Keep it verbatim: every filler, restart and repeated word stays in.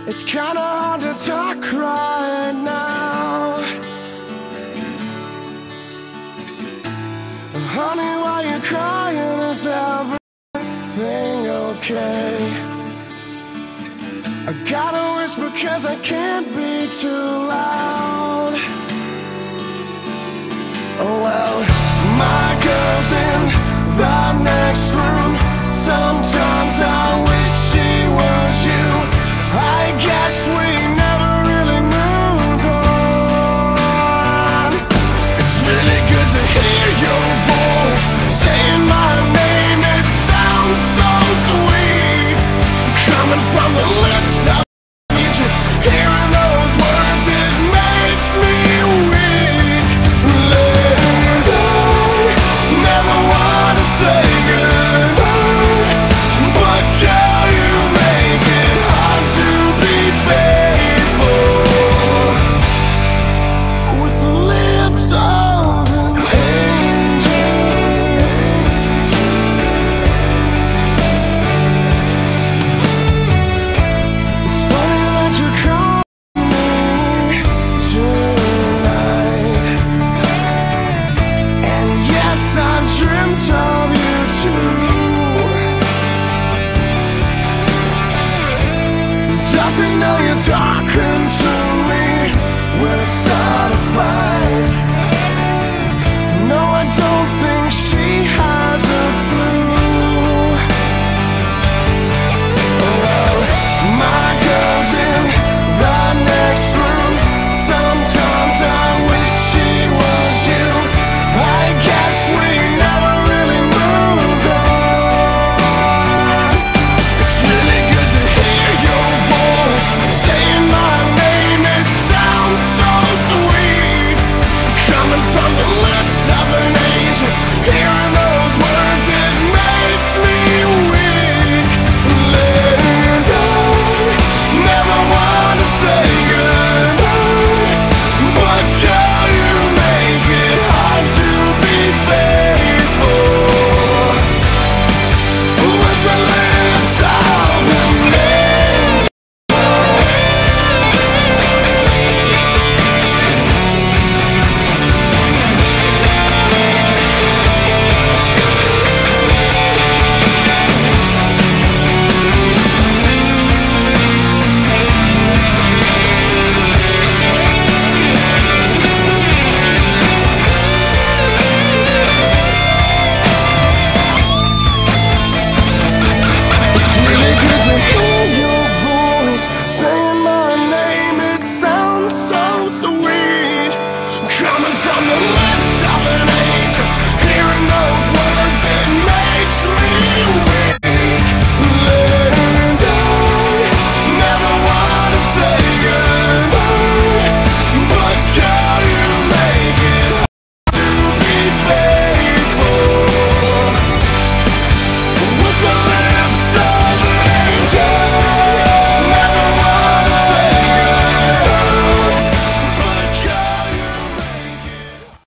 It's kinda hard to talk right now. Honey, why you crying? Is everything okay? I gotta whisper cause I can't be too loud. Oh well, my girl's in the next room. Sometimes I wish she was you. I guess we never really moved on. It's really good to hear your voice saying my name. It sounds so sweet coming from the lips of you. Hearing those words, it makes me weak. And I never want to say goodbye, but girl, you make it hard to be faithful with the lips of an angel. It's funny that you called me tonight, and yes, I've dreamt of you too. Does he know you're talking to me? Will it start a fight? No, I don't think she has a clue. Well, my girl's in the next room. Sometimes I wish she was you. I guess we never really moved on. It's really good to hear your voice saying my name. It sounds so sweet coming from the lips of an angel. Hearing those words, it makes me weak. And I never want to say goodbye, but girl, you make it hard to be faithful with the lips of an angel. It's really good to hear